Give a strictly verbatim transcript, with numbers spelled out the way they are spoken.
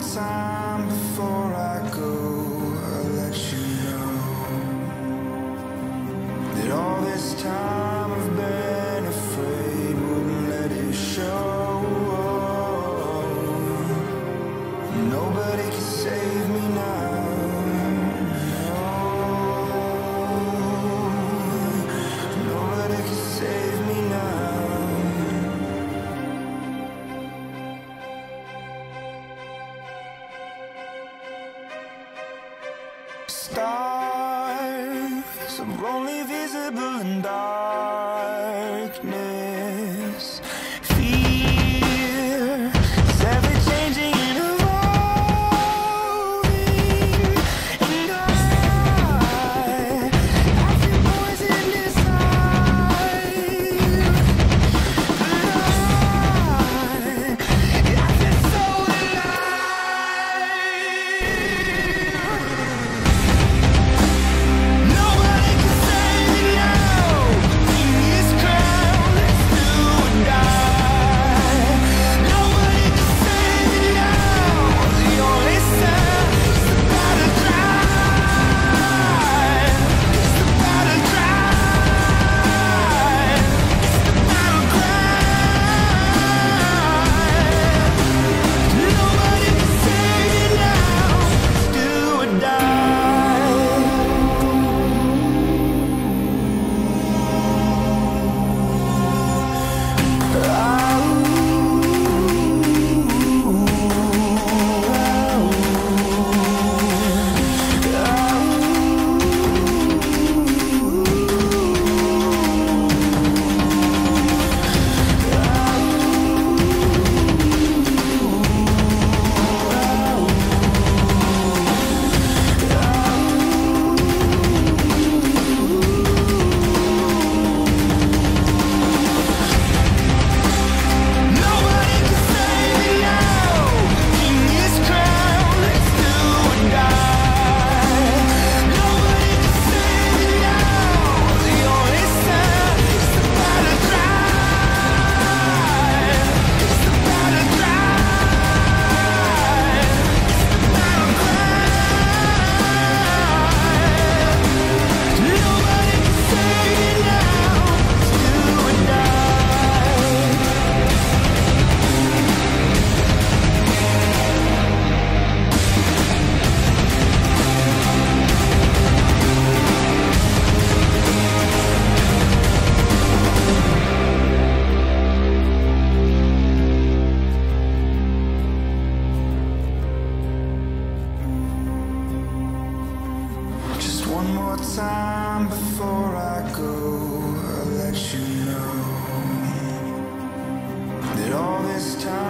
time before I go, I'll let you know that all this time I've been afraid, wouldn't let it show. Nobody can save me now. No, nobody can save me now. Stars are only visible in darkness. Fear is ever changing and evolving, and I, I feel poison inside, but I, I feel so alive. Nobody can save me now. King is crowned, let's do or die. Nobody can save me now. The only sound is the battle cry. It's the battle cry. It's the battle cry. Nobody can save me now. Do or die. Nobody can save me now. King is crowned, let's do or die. Nobody can save me now. The only sound is the battle cry. It's the battle cry. It's the battle cry. Nobody can save me now. Do or die. Just one more time before I go, I'll let you know that all this time